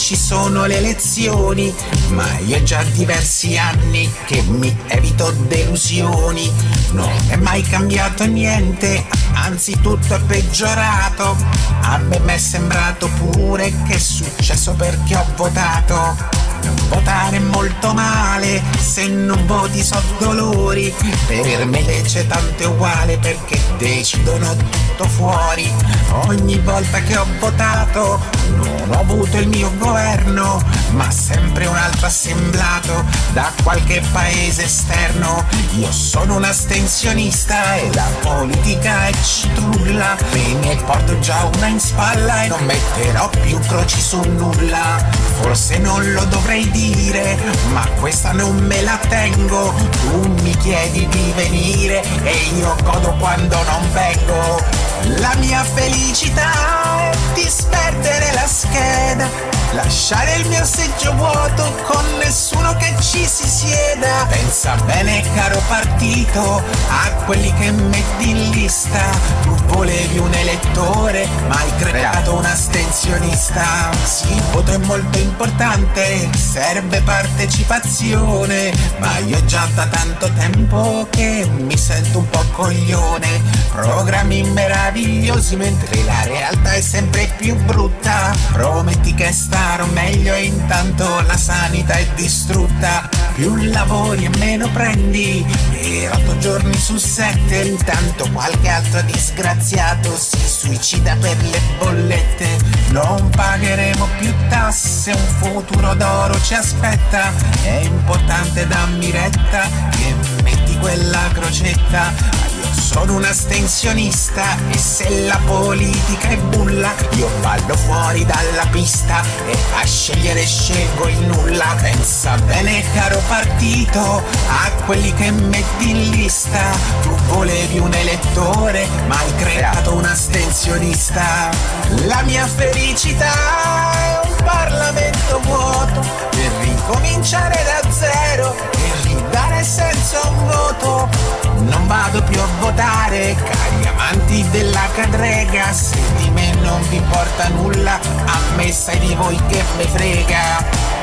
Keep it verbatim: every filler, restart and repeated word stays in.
ci sono le elezioni, ma io è già diversi anni che mi evito delusioni. Non è mai cambiato niente, anzi tutto è peggiorato. A me mi è sembrato pure che è successo perché ho votato. Votare è molto male, se non voti so dolori. Per me invece tanto è uguale perché decidono tutto fuori. Ogni volta che ho votato non ho avuto il mio governo, ma sempre un altro assemblato da qualche paese esterno. Io sono un astensionista e la politica è citrulla. Me ne porto già una in spalla e non metterò più croci su nulla. Forse non lo dovrei dire, ma questa non me la tengo. Tu mi chiedi di venire e io godo quando non vengo. La mia felicità è disperdere la scheda, lasciare il mio seggio vuoto con nessuno che ci si sieda. Pensa bene caro partito a quelli che metti in lista. Tu volevi un elettore ma hai creato un astensionista. Sì, il voto è molto importante, serve partecipazione, ma io già da tanto tempo che mi sento un po' coglione. Programmi meravigliosi mentre la realtà è sempre più brutta. Prometti che starò meglio e intanto la sanità è distrutta. Più lavori e meno prendi, per otto giorni su sette. Intanto qualche altro disgraziato si suicida per le bollette. Non pagheremo più tasse, un futuro d'oro ci aspetta. È importante, dammi retta, che metti quella crocetta. Sono un astensionista e se la politica è bulla io ballo fuori dalla pista e a scegliere scelgo il nulla. Pensa bene caro partito a quelli che metti in lista. Tu volevi un elettore ma hai creato un astensionista. La mia felicità è un Parlamento vuoto per ricominciare da zero e ridare senso a un voto. Non vado più a votare, cari amanti della cadrega. Se di me non vi importa nulla, a me sai di voi che me frega.